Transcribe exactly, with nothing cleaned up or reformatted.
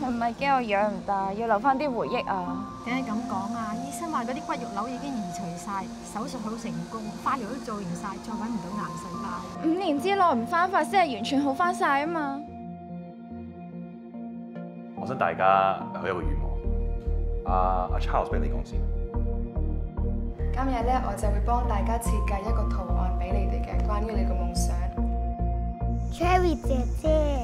係咪驚我養唔大，要留翻啲回憶啊？ 點解咁講啊？醫生話嗰啲骨肉瘤已經移除晒，手術好成功，化療都做完晒，再揾唔到癌細胞。 五年之內唔翻發先係完全好翻晒啊嘛！ 我想大家許一個願望，阿阿 Charles 俾你講先。 今日咧，我就會幫大家設計一個圖案俾你哋嘅，關於你個夢想。 Cherry 姐姐。